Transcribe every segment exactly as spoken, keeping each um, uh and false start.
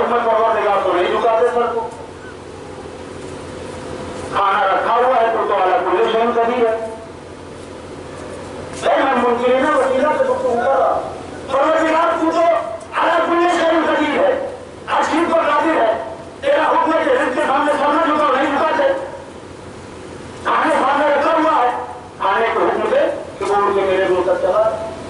हुक्म परवरदिगार तो नहीं झुकाते सर को। खाना रखा हुआ है तो तो अला कुल्ले शैइन कदीर है। मैं मुमकिन है वसीला से तो कर रहा परवरदिगार तू तो अला कुल्ले शैइन कदीर है, हर चीज पर कादिर है। तेरा हुक्म है कि जिसके सामने सर न झुकाओ, नहीं झुकाते। खाने सामने रखा हुआ है, खाने के हुक्म से कि वो उनके मेरे मुंह तक चला।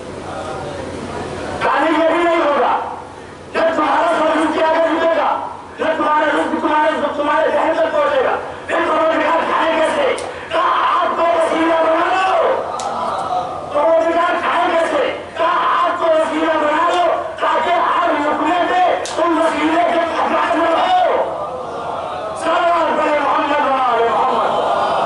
खाने में भी नहीं होगा, न तुम्हारा सर झुक के आगे झुकेगा, न तुम्हारे रुख तुम्हारे तुम्हारे जहन तक पहुंचेगा। फिर परवरदिगार खाए कैसे? कहा आपको वसीला बना लो। परवरदिगार खाए कैसे? कहा आपको वसीला बना लो ताकि हर रुकने पे तुम वसीले के खजान में हो। सल्लल्लाहु अलैहि मोहम्मद व आले मोहम्मद।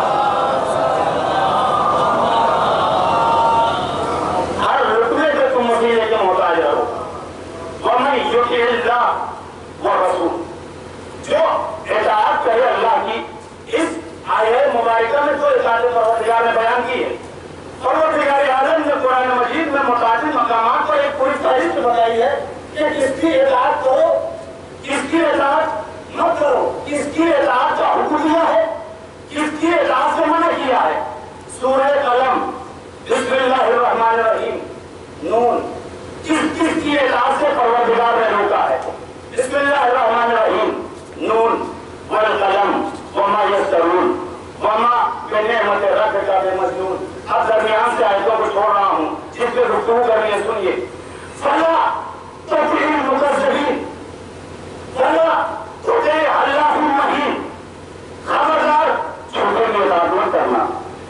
हर रुकने पे तुम वसीले के मोहताज रहो। वमन युतिल्लाह व रसूल, जो इताअत करे अल्लाह की। इस आयत मुबारका में जो इताअत परवरदिगार ने बयान की है, परवरदिगार आलम ने कुरान मजीद में मुतादिद मकामात पर एक पूरी फहरिस्त बताई है कि किसकी इताअत करो, किसकी इताअत मत करो, किसकी इताअत का हुक्म दिया है, किसकी इताअत से मना किया है। सूरह कलम, बिस्मिल्लाहिर्रहमानिर्रहीम, नून, किस किस की इताअत से परवरदिगार ने रोका है। बिस्मिल्लाहिर्रहमानिर्रहीम, नून वल कलम वमा यस्तरून वमा बिनिअमति रब्बिका बिमजनून। अब दरमियान से आयतों को छोड़ रहा हूँ, जिस पे गुफ्तगू करनी है सुनिए। फला तुतिल मुकज़्ज़बीन, फला तुति अल्लाहुल महीन, खबरदार झूठे की इताअत मत करना।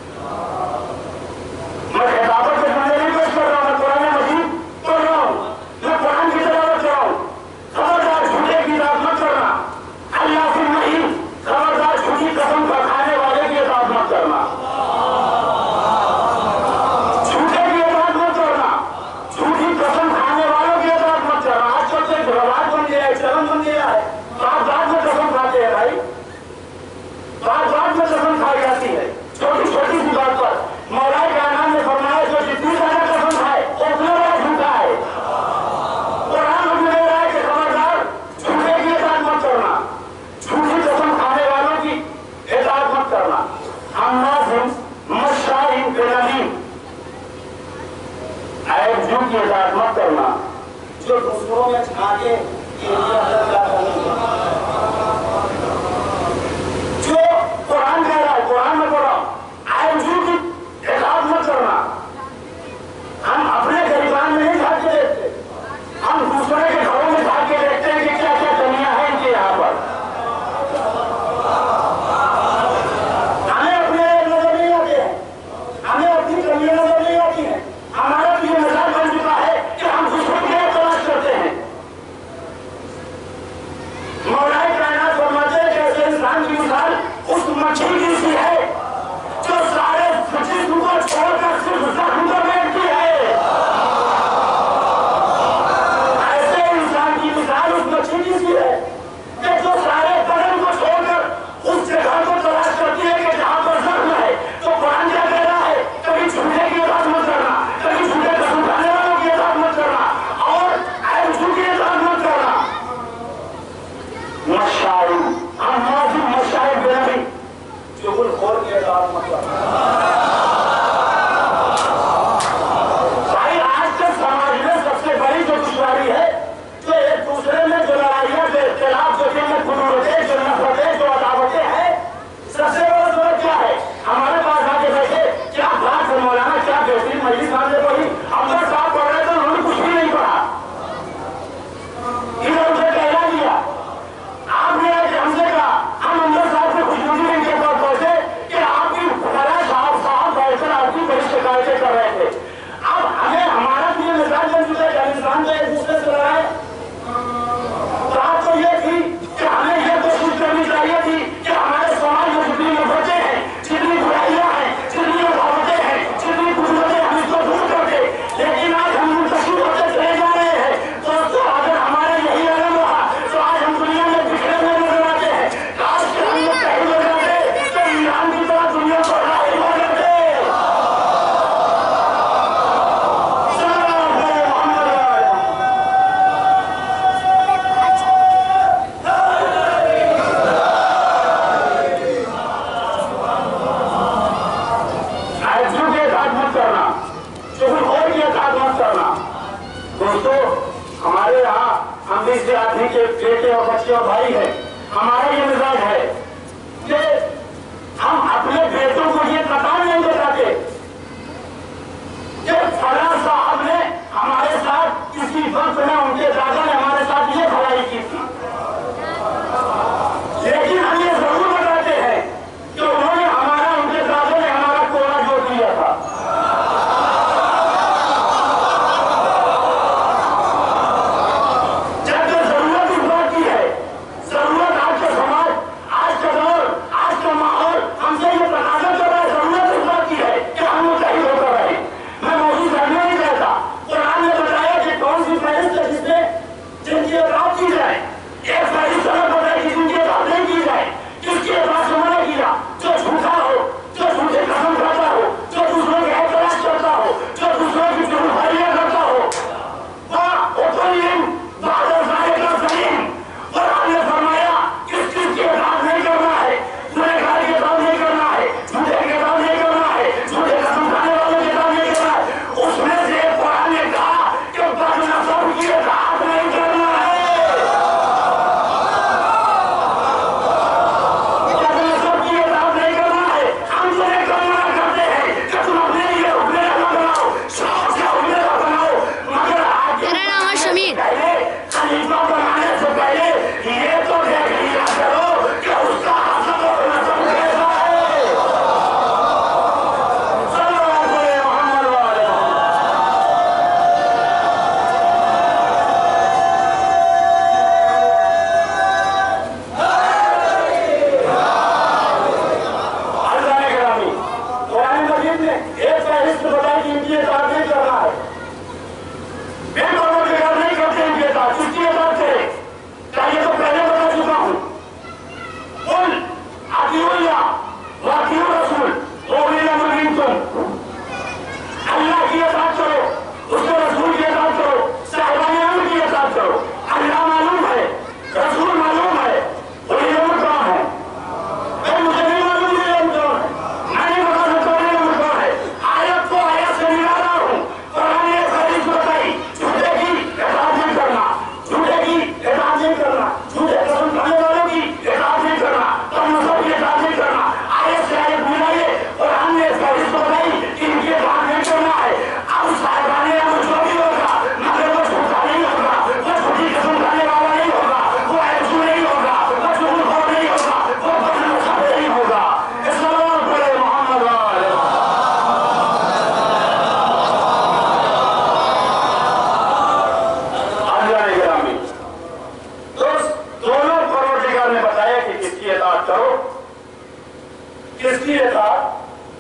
मैं खिताबत के सामने नहीं पेश कर रहा हूँ, मैं कुरान मजीद पढ़ रहा हूँ, मैं कुरान की तिलावत कर रहा हूँ। खबरदार झूठे की इताअत मत करना। अल्लाहुल महीन, खबरदार झूठी कसम का खाने वाले की इताअत मत करना। झूठे की इताअत मत करना, झूठी कसम खाने वालों की इताअत मत करना। आजकल से एक रवाज बन गया है, चलन बन गया है, बात बात में कसम खाते हैं भाई, बात बात में कसम खाई जाती है, छोटी छोटी सी बात पर। मौला कायनात ने फरमाया जो जितनी ज्यादा कसम खाए उतना बड़ा झूठा है। कुरान हुक्म दे रहा है कि खबरदार झूठे की इताअत मत करना, झूठी कसम खाने वालों की इताअत मत करना। हम्माज़िन मश्शाइन बिनमीम, आयजू की इताअत मत करना, जो दूसरों में झांके जो कुरान कह रहा है, कुरान में बोला आयजू की इताअत मत करना। हम अपने गरीबान में नहीं झांक के देखते, हम दूसरे के घरों में झांक के देखते हैं कि क्या क्या कमियां हैं इनके यहाँ पर। हमें अपने नजर नहीं आते हैं, हमें अपनी कमियां नजर नहीं आती हैं। हमारा तो ये मजाक बन चुका है कि हम दूसरों की तलाश करते हैं। मौलाए कायनात फरमाते हैं कि ऐसे इंसान की मिसाल उस मछली की सी है जो सारे जिस्म को छोड़कर सिर्फ जख्म पर बैठती है। ऐसे इंसान की मिसाल उस मछली की सी है कि जो सारे बदन को छोड़कर उस जगह को तलाश करती है कि जहां पर जख्म है। तो कुरान क्या कह रहा है? कभी झूठे की इताअत मत करना, कभी झूठे कसम खाने वालों की इताअत मत करना, और आयजू की इताअत मत करना। मशाइन, हम्माज़िन मशाइन बिनमीम, चुगलखोर की بیٹے اور بچے اور بھائی ہیں، ہمارا یہ مزاج ہے کہ ہم اپنے بیٹوں کو یہ پتا نہیں بتاتے کہ فلاں صاحب نے ہمارے ساتھ کسی وقت میں ان کے دادا نے ہمارے ساتھ یہ بھلائی کی تھی، لیکن ہم یہ ضرور بتاتے ہیں کہ انہوں نے ہمارا ان کے دادا نے ہمارا کوڑا جو دیا تھا۔ جب کہ ضرورت اس بات کی ہے، ضرورت آج کا سماج، آج کا دور، آج کا ماحول ہم سے یہ تقاضا کر رہا ہے، ضرورت اس بات کی ہے کہ ہم متحد ہو کر رہیں۔ میں موضوع کرنا نہیں چاہتا، قرآن نے بتایا کہ کون سی فہرست ہے جس میں جن کی اطاعت کی جائے، ایک فہرست الگ بتائی کہ جن کی اطاعت نہیں کی جائے، جس کی اطاعت سے منع کیا، جو جھوٹا ہو، جو جھوٹے قسم کھاتا ہو، جو دوسروں کے اعتراض کرتا ہو، جو دوسروں کی جرمائیاں کرتا ہو، وہ اتنین بعد ذالک زنیم۔ قرآن نے فرمایا کس کس کی اطاعت نہیں کرنا ہے، گنہگار کی اطاعت نہیں کرنا ہے، جھوٹے کی اطاعت نہیں کرنا ہے، جھوٹے قسم کھانے والوں کی اطاعت نہیں کرنا ہے۔ اس میں سے قرآن نے کہا کہ بدنصب کی اطاعت نہیں کرنا ہے، بدنصب کی اطاعت نہیں کرنا ہے۔ ہم تمہیں کرنا کرتے ہیں کہ تم اپنے لیے حکم اللہ بناؤ، شوق سے حکم اللہ بناؤ، مگر آگے میرا نام ہے شمیر۔ پہلے خلیفہ بنانے سے پہلے یہ تو دیکھ لیا کرو کہ اس کا حسب اور نسب کیسا ہے۔ صلی اللہ علیہ محمد وعلیہ اللہ نے گرامی قرآن مجید نے ایک فہرست بتائی کہ ان کی اطاعت نہیں کرنا ہے، بے پروردگار نہیں کرتے ان کی اطاعت، کس کی اطاعت کرے؟ کیا یہ تو پہلے بتا چکا ہوں؟ قل اطیعوا اللہ واطیعوا الرسول واولی الامر منکم۔ اللہ کی اطاعت کرو، اس کے رسول کی اطاعت کرو، صاحبان امر کی اطاعت کرو۔ اللہ معلوم ہے، رسول معلوم ہے، اولی الامر کون ہے؟ اے مجھے نہیں معلوم اولی الامر کون ہے، میں نہیں بتا سکتا اولی الامر کون ہے۔ آیت کو آیت سے ملا رہا ہوں، قرآن نے فہرست بتائی، جھوٹے کی اطاعت نہیں کرنا، جھوٹے کی اطاعت نہیں کرنا، جھوٹے قسم کھانے والوں کی اطاعت نہیں کرنا، بدنصب کی اطاعت نہیں کرنا۔ آیت سے آیت ملائیے، قرآن نے فہرست بتائی کہ ان کی اطاعت نہیں کرنا ہے۔ اب صاحبان امر جو بھی ہوگا مگر وہ جھوٹا نہیں ہوگا، وہ جھوٹی قسم کھانے والا نہیں ہوگا، وہ ایسو نہیں ہوگا، وہ جھوٹ خور نہیں ہوگا، وہ بدنصب نہیں ہوگا۔ اسلام پڑھے محمد وعلیہ اللہ نے گرامی تو دونوں پروردگار نے بتایا کہ کس کی اطاعت کرو، کس کی اطاعت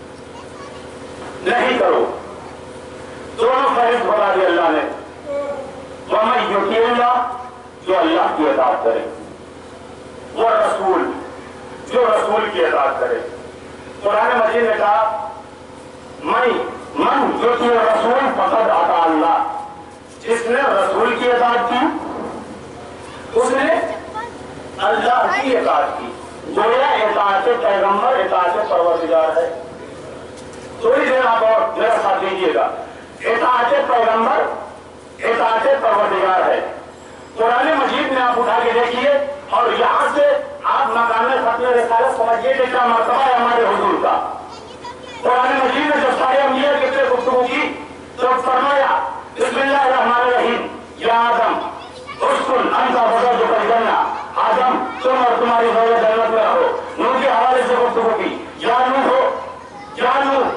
نہیں کرو، دونوں فہرست بتا دی اللہ نے۔ وَمَن یُطِعِ اللَّهَ، جو اللہ کی اطاعت کرے، وَالرَّسُولَ، جو رسول کی اطاعت کرے۔ قرآن مجید نے کہا من من یطیع الرسول فقد اطاع اللہ، جس نے رسول کی اطاعت کی اس نے اللہ کی اطاعت کی۔ گویا اطاعت پیغمبر اطاعت پروردگار ہے۔ تھوڑی دیر آپ اور میرا ساتھ دیجیے گا، اطاعت پیغمبر اطاعت پروردگار ہے۔ قرآن مجید میں آپ اٹھا کے دیکھیے اور یہاں سے آپ مقام ختم رسالت سمجھیے کہ کیا مرتبہ ہے ہمارے حضور کا۔ قرآن مجید میں جب سارے انبیاء کے سے گفتگو کی تو فرمایا بسم اللہ الرحمن الرحیم، یا آدم اسکن انت وزوجک الجنہ، آدم تم اور تمہاری زوجہ جنت میں رہو۔ نوح کے حوالے سے گفتگو کی، یا نوح ہو یا نوح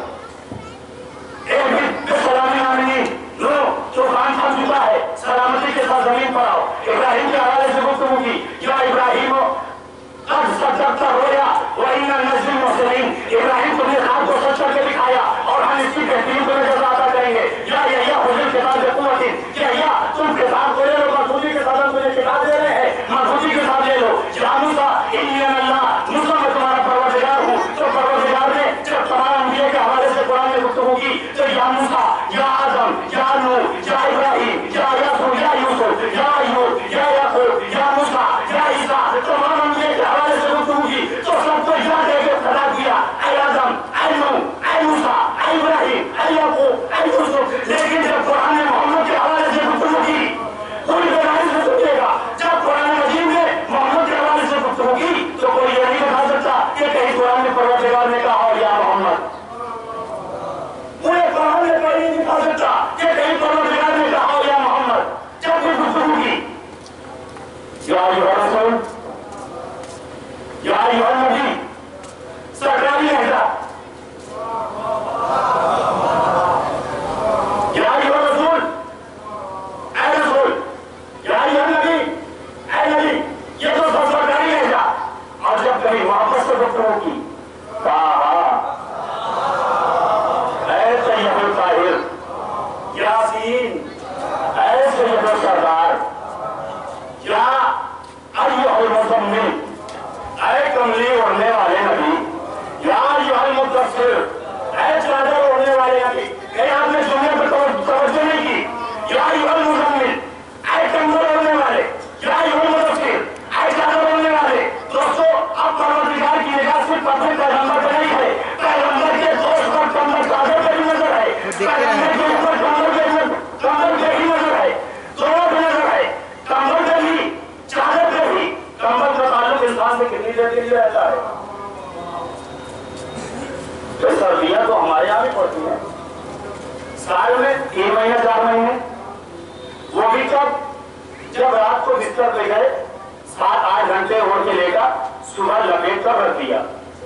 سلامی آمینی، نوح طوفان تھم چکا ہے، سلامتی کے ساتھ زمین پر آؤ۔ ابراہیم کے حوالے سے گفتگو کی، یا ابراہیم قد صدقت الرؤیا وإنا لنجزي المحسنين، ابراہیم تم نے خواب کو سچ کر کے دکھایا اور ہم اس کی بہترین تمہیں جزا عطا کریں گے۔ یا یحییٰ خذ الکتاب بقوة، کہ یحییٰ تم کتاب کو لے لو، بخوبی کے ساتھ ہم تمہیں کتاب دے رہے ہیں۔ یا ایھا رسول یا ایھا نبی سرکاری لہجہ یا ایھا رسول اے رسول یا ایھا نبی اے نبی یہ تو سب سرکاری لہجہ اور جب کہیں واپس سے گفتگو کی کہا اے سید الطاہر یاسین اے سید السردار یا ایھا المزمل اے کملی اڑنے والے نبی یا ایھا المدثر اے چادر اڑنے والے نبی کہ آپ نے جملے پر توجہ نہیں کی یا ایھا المزمل اے کمبل اڑنے والے یا ایھا المدثر اے چادر اڑنے والے دوستو اب پروردگار کی نگاہ صرف اپنے پیغمبر پہ نہیں ہے پیغمبر کے دوست پر کمبل چادر پہ بھی نظر ہے پیغمبر کے اوپر کمبل پہ کمبل پہ بھی نظر ہے دونوں پہ نظر ہے کمبل پہ بھی چادر پہ بھی کمبل کا تعلق انسان سے کتنی دیر کے لیے رہتا ہے سردیاں تو ہمارے یہاں بھی پڑتی ہیں سال میں تین مہینے چار مہینے وہ بھی کب جب رات کو بستر پہ گئے سات آٹھ گھنٹے اوڑھ کے لے کر صبح لپیٹ کر رکھ دیا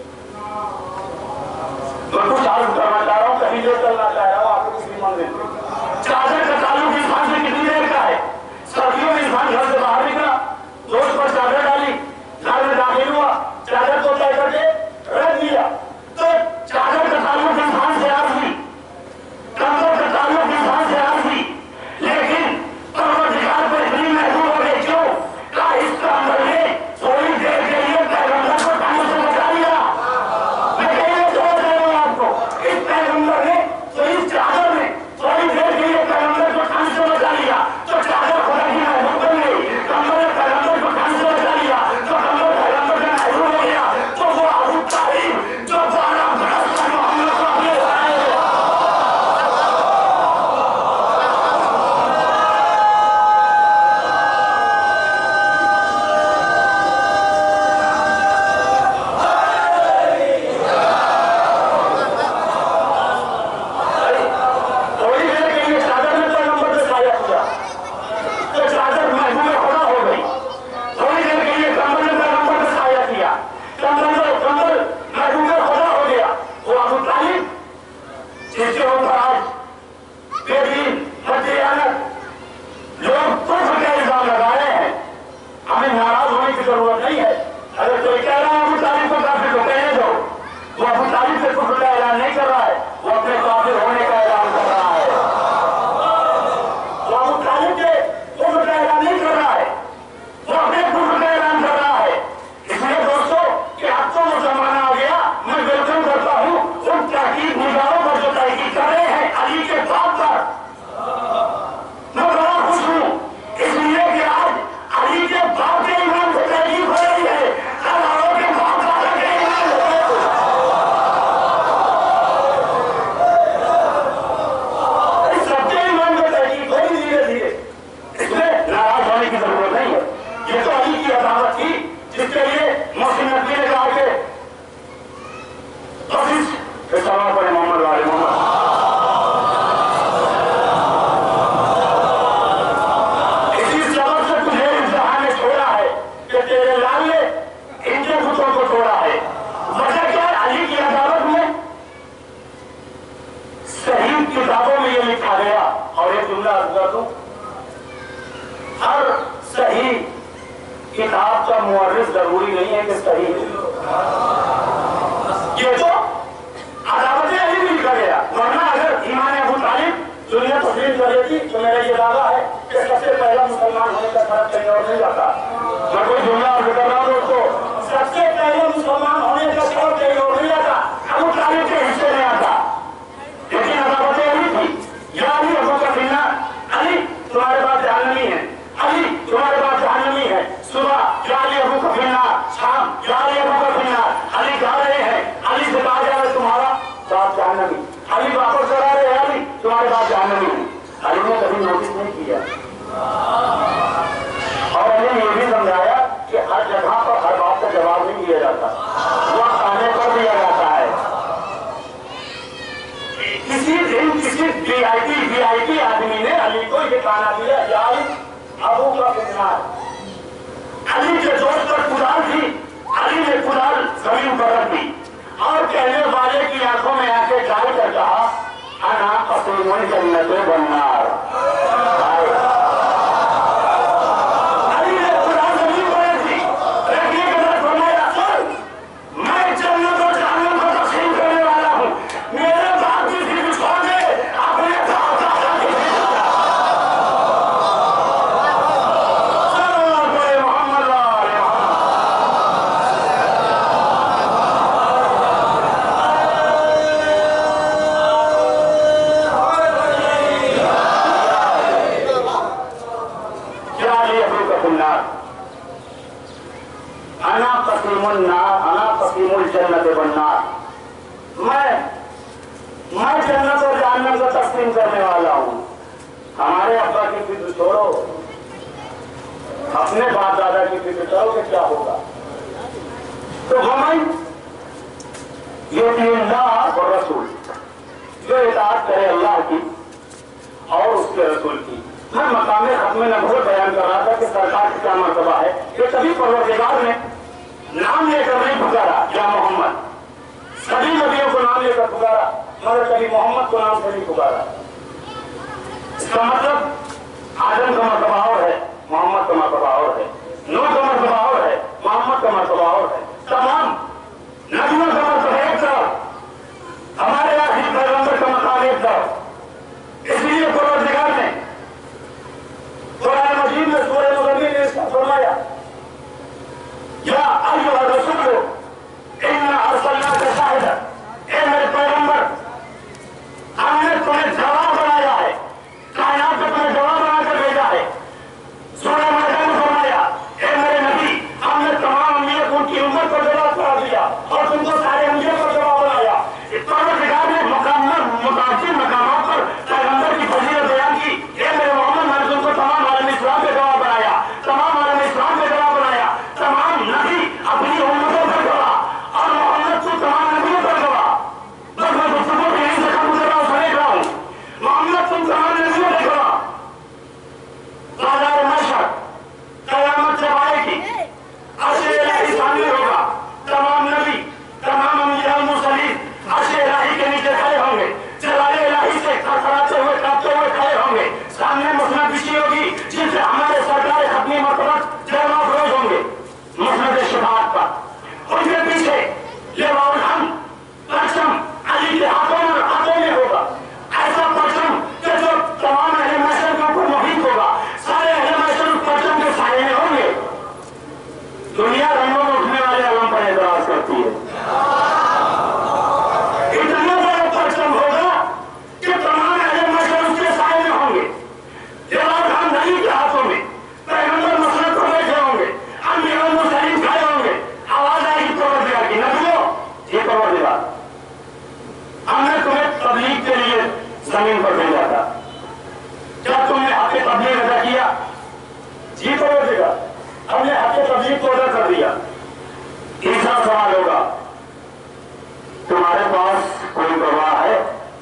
میں کچھ عرض کرنا چاہ رہا ہوں کہیں لے چلنا چاہ رہا ہوں آپ کو کسی ایمان دیتے چادر کا تعلق انسان سے کتنی دیر کا ہے سردیوں میں انسان گھر سے باہر نکلا دوست پر چادر ڈالی گھر میں داخل ہوا چادر کو طے کر کے رکھ دیا تو چادر کا تعلق انسان سے عارضی کمبل کا تعلق انسان سے عارضی لیکن پروردگار پر اتنی محبوب ہو گئی کیوں کہ اس کا عمل نے تھوڑی دیر کے لیے پیغمبر کو ٹھنڈ سے بچا لیا میں کہنا چھوڑ دے رہا ہوں آپ کو اس پیغمبر نے تو اس چادر نے تھوڑی دیر کے لیے پیغمبر کو ٹھنڈ سے بچا لیا تو چادر خدا کی محبوب بن گئی کمبل نے پیغمبر کو ٹھنڈ سے بچا لیا تو کمبل پیغمبر کا محبوب ہو گیا تو وہ ابو طالب جو بارہ برس تک محمد کو اپنے سائے تھوڑی دیر کے لیے چادر نے پیغمبر سے سایہ کیا تو چادر محبوب خدا ہو گئی تھوڑی دیر کے لیے کمبل نے پیغمبر سے سایہ کیا کمبل کمبل محبوب خدا ہو گیا وہ ابو طالب جس کے اوپر آج بے دین دیانت لوگ کفر کا الزام لگا رہے ہیں ہمیں ناراض ہونے کی ضرورت نہیں ہے اگر کوئی کہہ رہا ہے ابو طالب کو کافر تو کہنے دو وہ ابو طالب سے کفر کا اعلان نہیں کر رہا ہے وہ اپنے کافر ہونے کا اعلان کر رہا ہے وہ ابو طالب کے کفر کا اعلان نہیں کر رہا ہے وہ اپنے کفر کا اعلان کر رہا ہے اس لیے دوستو کہ اب تو وہ زمانہ آ گیا میں ویلکم کرتا ہوں ان تحقیق نگاروں پر جو تحقیق کر رہے ہیں علی کے باپ پر میں بڑا خوش ہوں اس لیے کہ آج علی کے باپ کے ایمان سے تحقیق ہو رہی ہے ہزاروں کے باپ دادا کے ایمان سے اس سب کے ایمان میں تحقیق ہوگی دھیرے دھیرے اس میں ناراض ہونے کی ضرورت نہیں ہے یہ تو علی کی عدالت تھی جس کے لیے محسن نقوی نے کہا کہ بس اس سوال پر محمد والے محمد اسی سبب سے تجھے اس جہاں نے چھوڑا ہے کہ تیرے لال نے ان کے بتوں کو چھوڑا ہے وجہ کیا ہے علی کی عدالت میں صحیح کتابوں میں یہ لکھا گیا اور ایک جملہ عرض کر دوں ہر صحیح کتاب کا مورخ ضروری نہیں ہے کہ صحیح یہ تو عدالت علی میں لکھا گیا ورنہ اگر ایمان ابو طالب دنیا تسلیم کر لیتی تو میرا یہ دعویٰ ہے کہ سب سے پہلا مسلمان ہونے کا فرق کہیں اور نہیں جاتا میں کوئی جملہ عرض کر رہا ہوں دوستو سب سے پہلے مسلمان ہونے کا فرق کہیں اور نہیں جاتا ابو طالب کے حصے میں آتا لیکن عدالت علی تھی یا علی ابو کا فنہ علی تمہارے پاس جہنمی ہے علی تمہارے پاس جہنمی ہے صبح یا علی ابو کا فنہ شام یا علی ابو کا فنہ علی کہا رہے ہیں علی سے کہا جا رہا ہے تمہارا باپ جہنمی علی واپس کرا رہے ہیں علی تمہارے باپ جہنمی ہے علی نے کبھی نوٹس نہیں کیا اور علی نے یہ بھی سمجھایا کہ ہر جگہ پر ہر بات کا جواب نہیں دیا جاتا وقت آنے پر دیا جاتا ہے کسی دن کسی وی آئی پی وی آئی پی آدمی نے علی کو یہ کہنا دیا یا علی ابو کا فنار अना कसीमुन नार अना कसीमुल जन्नत वन नार, मैं मैं जन्नत और जहन्नम को तस्लीम करने वाला हूँ। हमारे अब्बा की फिक्र छोड़ो, अपने बाप दादा की फिक्र करो कि क्या होगा। तो हमें ये अल्लाह और रसूल, जो इताअत करे अल्लाह की और उसके रसूल की। मैं मकामे खत्मे नबूवत बयान कर रहा था कि सरकार की क्या मर्तबा है कि कभी परवरदिगार ने नाम लेकर नहीं पुकारा या मोहम्मद, सभी नबियों को नाम लेकर पुकारा मगर कभी मोहम्मद को नाम से नहीं पुकारा। इसका मतलब आदम का मर्तबा और है, मोहम्मद का मर्तबा और है, नूह का मर्तबा और है, मोहम्मद का मर्तबा और है। तमाम नबियों का मर्तबा एक तरफ, हमारे आखिरी पैगंबर का मकाम एक तरफ। इसलिए परवरदिगार ने कुरान मजीद में सूरह मुज़म्मिल ने इसका फरमाया, या अय्युहा रसूल इन्ना अर्सलनाका शाहिदन, ए मेरे पैगंबर हमने तुम्हें गवाह बनाया है, कायनात में तुम्हें गवाह बनाकर भेजा है। सूरह माइदा में फरमाया, ए मेरे नबी हमने तमाम अंबिया को उनकी उम्मत पर गवाह करा दिया और तुमको सारे अंबिया पर गवाह बनाया। परवरदिगार ने मुकम्मल मुतासिर मकामात पर पैगंबर की फजीलत बयान की। ए मेरे मोहम्मद मैंने तुमको तमाम आलम इस्लाम पे गवाह बनाया, तमाम आलम इस्लाम पे गवाह बनाया, तमाम नबी अपनी उम्मतों पर गवाह और मोहम्मद को तमाम नबियों पर गवाह। बस मैं गुफ्तगू को यहीं से खत्म कर रहा हूँ, समझ रहा हूँ। मोहम्मद तुम तमाम नबियों पर गवाह। बाजार महशर कयामत जब आएगी, अर्श इलाही सामने होगा, तमाम नबी तमाम अंबिया मुरसलीन अर्श इलाही के नीचे खड़े होंगे, जलाले इलाही से खड़खड़ाते हुए कांपते हुए खड़े होंगे। सामने मुस्नद बिछी होगी जिनसे हमारे सरकार खत्मी मरतबत जलवा फरोज होंगे मुस्नद शफाअत पर। उनके पीछे लिवाउल हम्द परचम अली के हाथों में हाथों में होगा, ऐसा परचम कि जो तमाम अहले महशर के ऊपर मुहित होगा। सारे अहले महशर उस परचम के साये में होंगे। दुनिया रंगों में उठने वाले आलम पर एतराज करती है। इतना बड़ा परचम होगा कि तमाम अहले महशर उसके साये में होंगे। लिवाउल हम्द अली के हाथों में, पैगंबर मसनद पर बैठे होंगे, अंबिया मुरसलीन खड़े होंगे। आवाज आएगी परवरदिगार की, नबियों ये परवरदिगार हमने तुम्हें तबलीग के लिए जमीन पर भेजा था, क्या तुमने हक़ तबलीग अदा किया? जी परवरदिगार हमने हक़ तबलीग को अदा कर दिया। तीसरा सवाल होगा, तुम्हारे पास कोई गवाह है?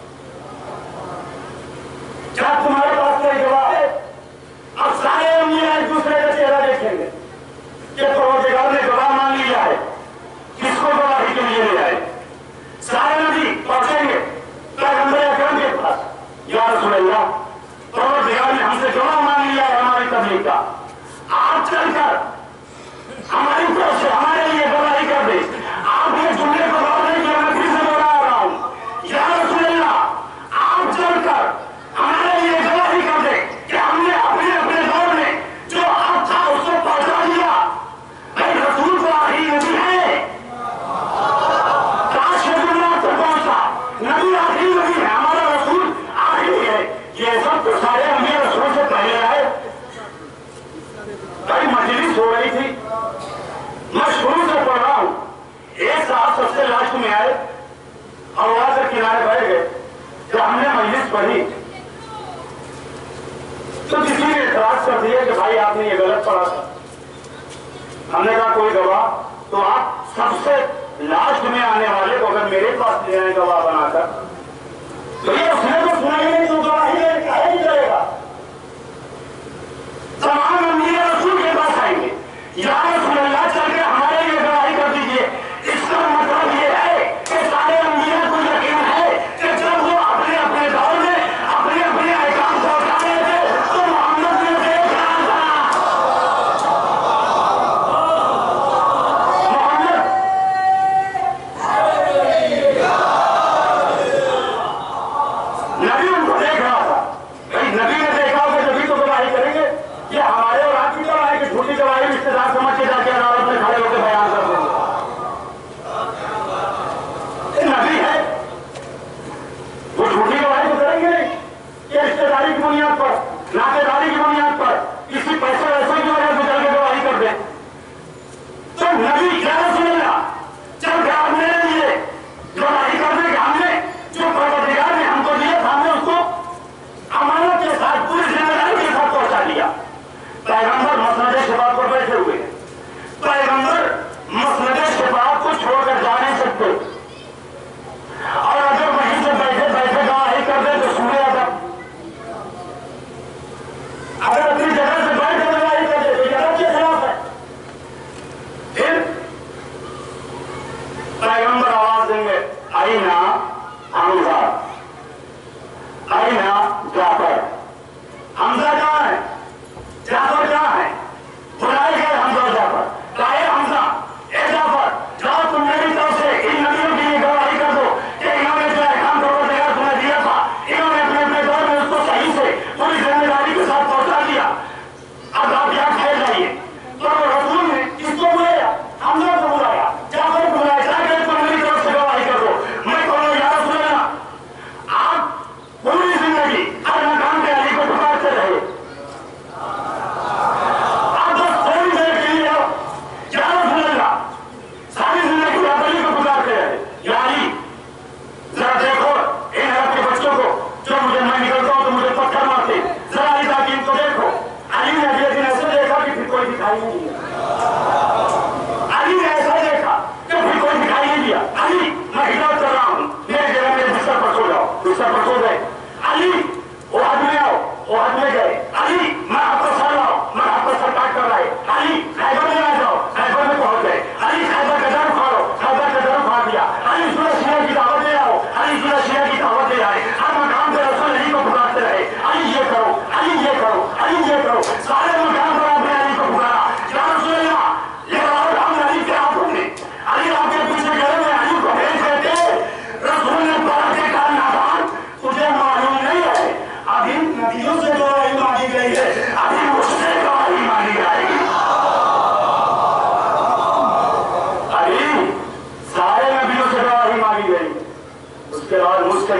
क्या तुम्हारे पास कोई गवाह है? अब सारे अंबिया एक दूसरे का चेहरा देखेंगे कि परवरदिगार ने गवाह मान लिया है, किसको गवाही के लिए ले आए? सारे नबी पहुंचेंगे पैगंबर अकरम के पास, या रसूल अल्लाह परवरदिगार ने हमसे गवाह मान लिया है हमारी तबलीग का, आप चलकर हमारी तरफ से हमारे लिए गवाही कर दे। आप ये जुमले को गौर नहीं किया, मैं फिर से दोहरा रहा हूं, या रसूल अल्लाह आप चलकर हमारे लिए गवाही कर दे कि हमने अपने अपने दौर में जो हक था उसको पहुंचा दिया। भाई रसूल तो आखिरी नबी है, काश ये दुनिया तक पहुंचा। नबी आखिरी नबी है, हमारा रसूल आखिरी है। ये सब तो सारे अंबिया रसूल से पहले आए। भाई मजलिस हो रही थी, मैं शुरू से पढ़ रहा हूं, एक साहब सबसे लास्ट में आए और वहां से किनारे बैठ गए। जब हमने मजलिस पढ़ी तो किसी ने एतराज कर दिया कि भाई आपने ये गलत पढ़ा था। हमने कहा कोई गवाह, तो आप सबसे लास्ट में आने वाले को अगर मेरे पास ले आए गवाह बनाकर, तो ये उसने तो सुना ही नहीं, तो गवाही कहे नहीं जाएगा। तमाम अंबिया रसूल के पास आएंगे, या रसूल अल्लाह चल के हमारे लिए गवाही कर दीजिए। इसका मतलब ये है कि सारे अंबिया को यकीन है कि जब वो अपने अपने दौर में अपने अपने अहकाम पहुंचा रहे थे तो मोहम्मद ने देख रहा था। मोहम्मद नबी उनको देख रहा था।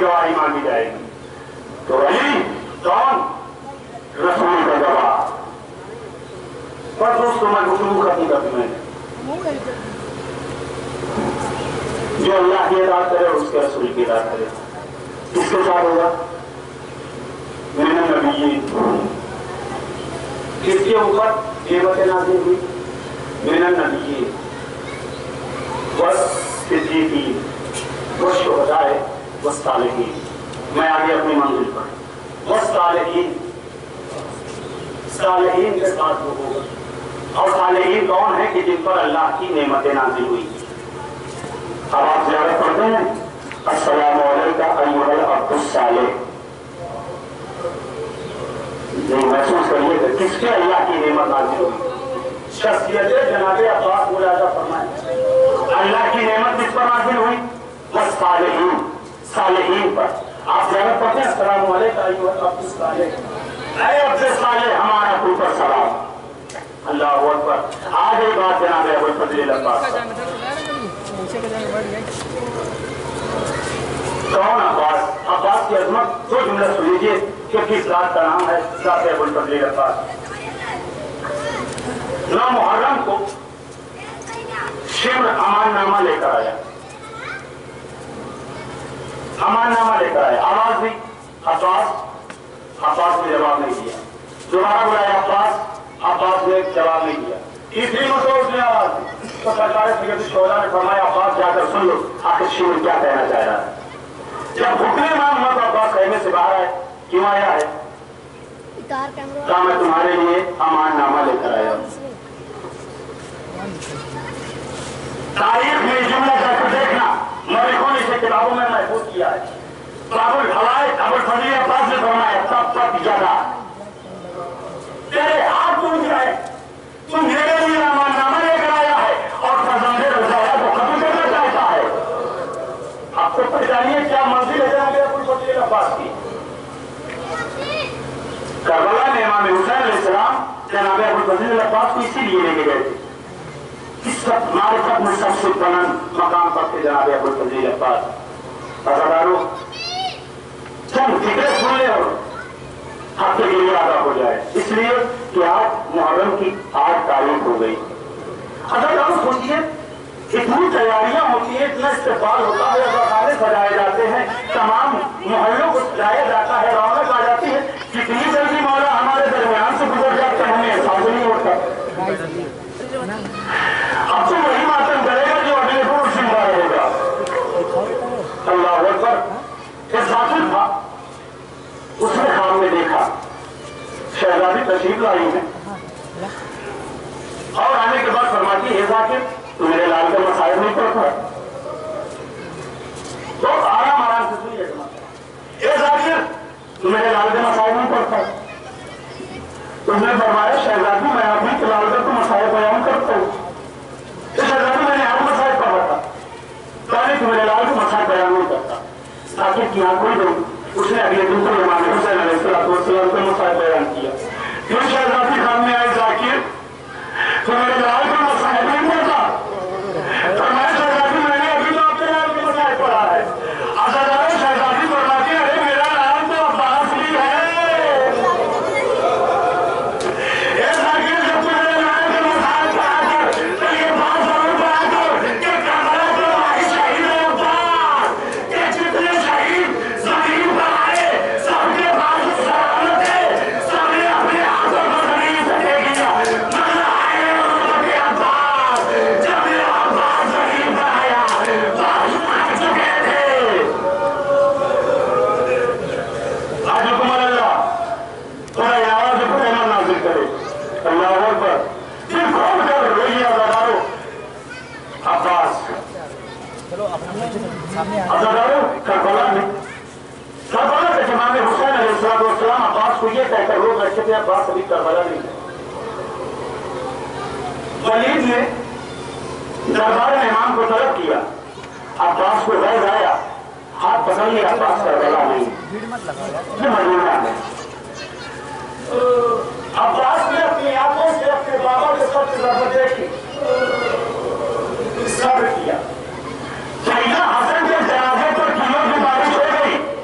गवाही मांगी जाएगी। तो अली कौन? रसूल का गवाह। पर दोस्तों मैं गुफ्तगू खत्म कर दूं, मैंने जो अल्लाह की इताअत करे उसके रसूल की इताअत करे, किसके साथ होगा? मैंने नबी किसके ऊपर नेमतें नाज़िल हुई? मैंने नबी बस सिद्दीकीन वो शुहदाए वो सालिहीन। मैं आगे अपनी मंजिल पर वो सालिहीन, सालिहीन के साथ वो होगा। और सालिहीन कौन है? कि जिन पर अल्लाह की नेमतें नाज़िल हुई। अब आप ज़ियारत पढ़ते हैं, अस्सलामु अलैका अय्युहल अब्दुस सालिह। ये महसूस करिए कि किसके अल्लाह की नेमत नाज़िल हुई? शख्सियत जनाबे अब्बास मुलाजा फरमाए, अल्लाह की नेमत किस पर नाज़िल हुई? वो सालिहीन, सालिहीन पर। आप ज़ियारत पढ़ते हैं, अस्सलामु अलैका अय्युहल अब्दुस सालिह, ऐ अब्दुस सालिह हमारा ऊपर सलाम। अल्लाहु अकबर। आ गई बात जनाबे अबुल फज़ल अब्बास। कौन अब्बास? अब्बास की अजमत दो जुमला सुन लीजिए कि किस रात का नाम है, रात अबुल फज़ल अब्बास। नौ मुहर्रम को शिम्र अमाननामा लेकर आया, अमाननामा लेकर आया। आवाज दी अब्बास, अब्बास ने जवाब नहीं दिया। दोबारा बुलाया अब्बास, अब्बास ने जवाब नहीं दिया। तीसरी मरतबा उसने आवाज दी तो सरकार शोधा ने फरमाया, अब्बास जाकर सुन लो आखिर शिम्र क्या कहना चाह रहा है। जब घुटने मांग हुआ तो अब्बास कहने से बाहर आए, क्यों आया है? कहा मैं तुम्हारे लिए अमाननामा लेकर आया हूं। तारीख में जुमला जाकर देखना, मौलिकों ने इसे किताबों में महफूज किया है। अबुल हवाइज अबुल फज़ल अब्बास ने फरमाया, तब तक जगा तेरे हाथ टूट जाए, तू मेरे लिए अमाननामा लेकर आया है और फज़ल रज़ाया को खत्म करना चाहता है। आपको पहचानिए क्या मंजिल है जनाब अबुल फज़ल अब्बास की। करबला में इमाम हुसैन अलैहिस्सलाम जनाब अबुल फज़ल अब्बास को इसीलिए लेके गए थे, इस वक्त मारिफत में सबसे बुलंद मकाम पर थे जनाब अबुल फज़ल अब्बास। अज़ादारों चंद फिक्रे सुन ले और आपके लिए आगा हो जाए, इसलिए कि आज मुहर्रम की आठ तारीख हो गई। अज़ादारों सोचिए, इतनी तैयारियां होती है, इतना इस्तेमाल होता है, अज़ादारे सजाए जाते हैं, तमाम मोहल्लों को सजाया जाता है, रौनक आ जाती है। कितनी जल्दी मौला हमारे दरमियान से गुजर जाते हैं, हमें एहसास नहीं होता। अब तो वही मातम करेगा जो अगले रोज जिंदा रहेगा। अल्लाह अकबर। एक जाकिर था, उसने ख्वाब में देखा शहजादी तशरीफ लाई है और आने के बाद फरमाती है, जाकिर तू मेरे लाल का मसाइल नहीं पड़ता? तो आराम आराम से सुनिए, ए जाकिर तू मेरे लाल का मसाइल नहीं पड़ता? उसने फरमाया, शहजादी मैं अपनी के लाल का तो मसाइल बयान करता हूँ। शहजादी मैंने हर मसाइल पढ़ा था, ताकि तू मेरे लाल को मसाइल बयान नहीं करता। जाकिर की आंख खोल दो। उसने अगले दिन को इमाम हुसैन अलैहिस्सलाम को मसाइल बयान किया। फिर शहजादी खान में आए, जाकिर तो मेरे लाल को मसाइल नहीं पढ़ता? तो मैं शहजादी मैंने अभी तो आपके लाल को मसाइल पढ़ा है। अज़ादारों शहजादी फरमाती है, अरे मेरा लाल तो अब्बास भी है। ए जाकिर जब तू मेरे लाल को मसाइल पढ़ा कर तो ये बात जरूर पढ़ा कर कि करबला के भाई शहीद है अब्बास, कि जितने शहीद जमीन पर आए सबके पास सलामत है, सबने अपने हाथों को जमीन से दे दिया, मगर आए उनके अब्बास, जब मेरा अब्बास जमीन पर आया बाजू मार चुके थे। आज हुक्म अल्लाह थोड़ा आवाज को रहमत नाज़िल करे। अल्लाह अकबर। फिर खोल कर रोइए अज़ादारों, अब्बास अज़ादारों करबला में करबला के ज़माने हुसैन अलैहिस्सलाम अब्बास को ये कहकर रोक रखे थे, अब्बास अभी करबला नहीं है। वलीद ने दरबार में इमाम को तलब किया, अब्बास को गैर आया, हाथ पकड़ लिया, अब्बास करबला नहीं, ये मदीना में। अब्बास ने अपनी आंखों से अपने बाबा के सबसे ज्यादा देखी, सब्र किया। सैयदना हसन के जनाजे पर किलों की बारिश हो गई,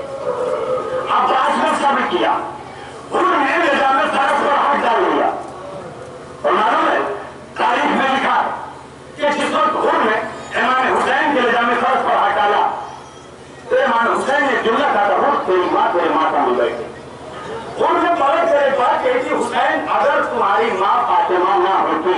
हमारी माँ फातिमा ना होती।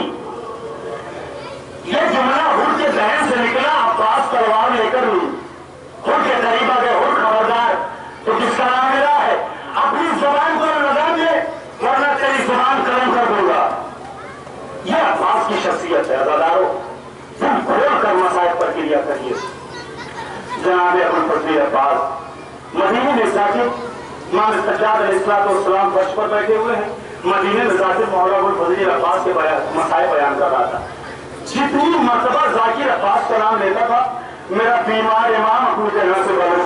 ये जुमला हुर के जहन से निकला, अब्बास तलवार लेकर हुर के करीब आ गए। हुर खबरदार, तो किसका नाम मिला है? अपनी जुबान को लगा दे, वरना तेरी जुबान कलम कर दूंगा। यह अब्बास की शख्सियत है। अज़ादारों, तुम खोल कर मसाइब पर क्रिया करिए। जनाब अबुल फजल अब्बास मदीने में साकिब इमाम सज्जाद अलैहिस्सलाम फर्श पर बैठे हुए हैं। मदीने में जाकिर मौला अबुल फजल अब्बास के मसाइब बयान कर रहा था। जितनी मर्तबा जाकिर अब्बास का नाम लेता था, मेरा बीमार इमाम अपनी जगह से बदल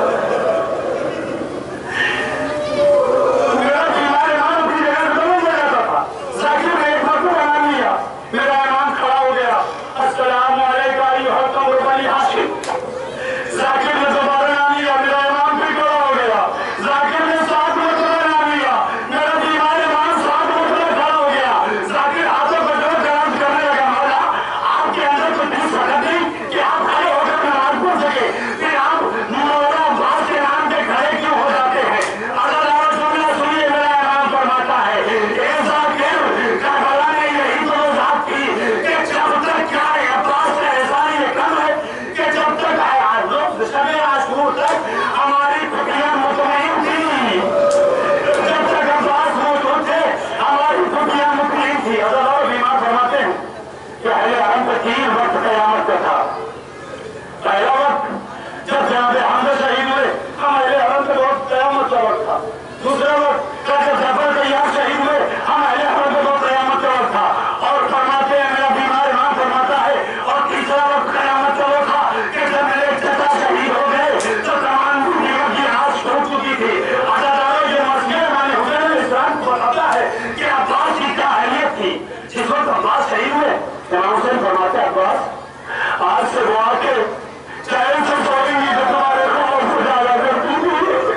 मेरा बीमार इमाम अपनी जगह से बदल जाता था। जाकिर ने एक मर्तबा नाम लिया, मेरा इमाम खड़ा हो गया। अस्सलामु अलैका अय्युहल कमर बनी हाशिम। जाकिर ने दोबारा नाम लिया, मेरा इमाम फिर खड़ा हो गया। जाकिर ने सात मर्तबा नाम लिया, मेरा बीमार इमाम सात मर्तबा खड़ा हो गया। जाकिर हाथों को जोड़ कर करने लगा, मौला आपके अंदर तो दिल सकत नहीं कि आप खड़े होकर नमाज पढ़ सके, फिर आप मौला अब्बास के नाम पे खड़े क्यों हो जाते हैं? अगर और जुमला सुनिए, मेरा इमाम फरमाता है, ए जाकिर, करबला में यही तो जात थी कि जब तक क्या है अब्बास का एहसान ये कम है कि जब तक है लोग शबे आशूर तक हमारी खुदियां मुतमईन थी। जब तक अब्बास मौजूद थे, हमारी खुदियां मुतमईन थी। अगर और बीमार फरमाते हैं कि अहले हरम का तीन वक्त कयामत का था। पहला वक्त जब जनाब हमजा शहीद हुए, हम अहले हरम का बहुत कयामत का वक्त था। दूसरा वक्त जब जफर तैयार शहीद हुए, हम अहले हरम का बहुत कयामत का वक्त था। और फरमाते हैं, मेरा बीमार इमाम फरमाता है, और तीसरा वक्त कयामत का वो था कि जब मेरे चाचा शहीद हो गए तो तमाम दुनिया की आस टूट चुकी थी। अज़ादारों, ये मस्जिद माने हुसैन इस्लाम को बताता है कि अब्बास की क्या अहमियत थी। जिस वक्त अब्बास शहीद हुए, इमाम हुसैन फरमाते हैं, अब्बास आज से वो आके चैन से सोएंगी तो तुम्हारे खौफ को ज्यादा करती थी।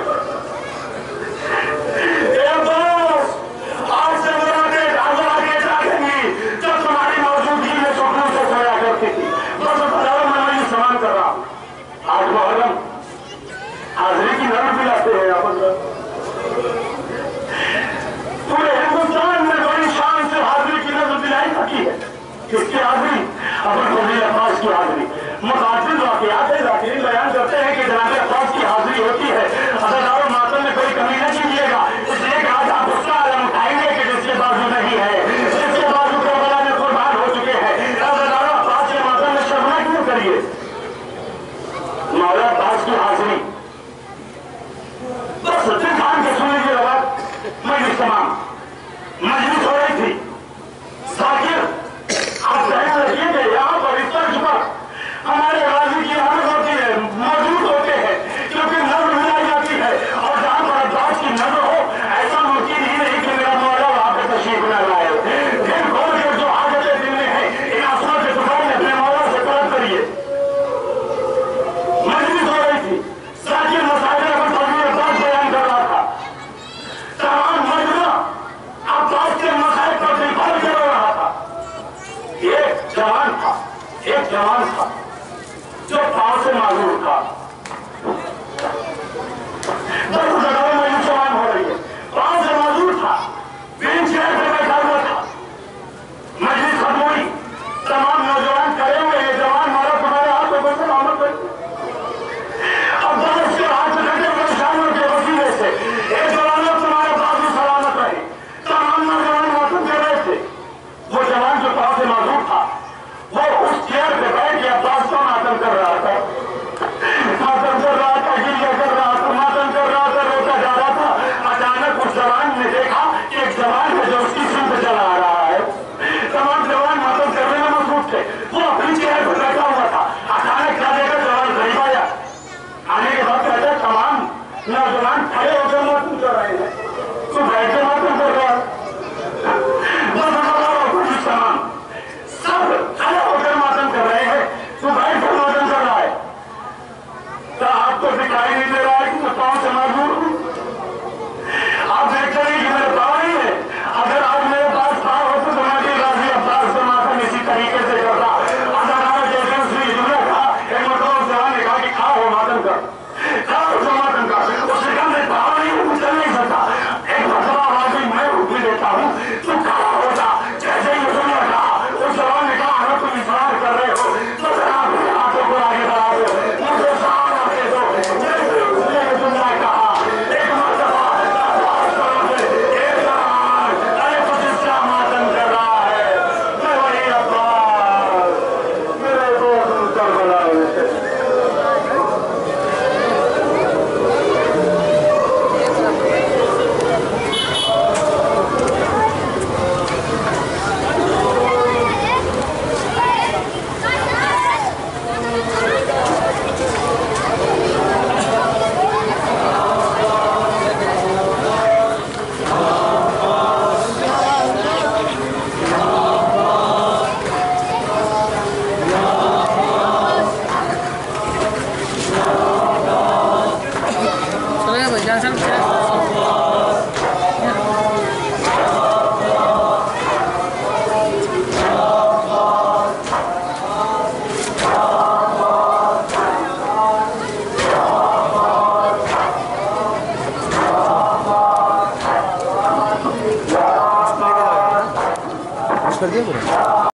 ए अब्बास, आज से वो आके आके जागेंगी जो तुम्हारी मौजूदगी में सुकून से सोया करती थी। बस अज़ादारों, मैं वही समान कर रहा हूँ। आज मुहर्रम हाजिरी की नजर दिलाते हैं यहाँ पर। पूरे हिंदुस्तान में बड़ी शान से हाजिरी की नजर दिलाई जाती है। किसकी हाजिरी? अबुल फजल अब्बास की हाजिरी। मुताबिक वाक़ियात है, ज़ाकिरीन बयान करते हैं कि जनाब अब्बास की हाजिरी होती है। अज़ादारों, मातम में कोई कमी न कीजिएगा, इसलिए कि आज आप उसका आलम उठाएंगे कि जिसके बाजू नहीं है, जिसके बाजू करबला में कुर्बान हो चुके हैं। अज़ादारों, अब्बास के मातम में शर्मा क्यों करिए? मौला अब्बास की हाजिरी बस दिन खान के सुनने के बाद मजलिस तमाम मजलिस हो रही थी। जाकिर आप ध्यान रखिए कि यहाँ पर इस तर्ज पर हमारे गाजी की आमद होती है, मौजूद होते हैं, क्योंकि नजर मिलाई जाती है। और जहाँ पर अब्बास की नजर हो, ऐसा मुमकिन ही नहीं कि मेरा मौला वहाँ पे तशरीफ न लाए। दिल खोल कर जो हाजतें दिल में है, इन अफसरों के दुकान में अपने मौला से तलब करिए। मजलिस हो रही थी, जाकिर मसाइल अबुल फजल अब्बास बयान कर रहा था। तमाम मजमा अब्बास के मसाइल पर दिल खोल कर रो रहा था। एक जवान था, एक जवान था जो पांव से मालूम था।